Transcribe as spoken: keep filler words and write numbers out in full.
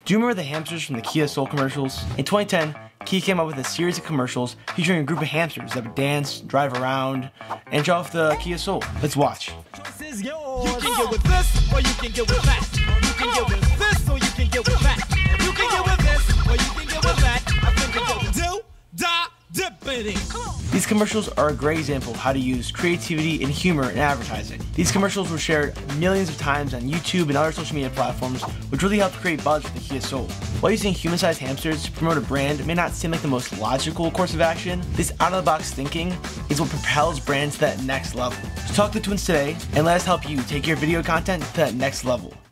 Do you remember the hamsters from the Kia Soul commercials? In twenty ten, Kia came up with a series of commercials featuring a group of hamsters that would dance, drive around, and show off the Kia Soul. Let's watch. Choice is yours. You can get with this, or you can get with that. You can get with this, or you can get with that. You can get with this, or you can get with that. I think you can do, da, dippity. These commercials are a great example of how to use creativity and humor in advertising. These commercials were shared millions of times on YouTube and other social media platforms, which really helped create buzz for the Kia Soul. While using human-sized hamsters to promote a brand may not seem like the most logical course of action, this out-of-the-box thinking is what propels brands to that next level. So talk to the twins today and let us help you take your video content to that next level.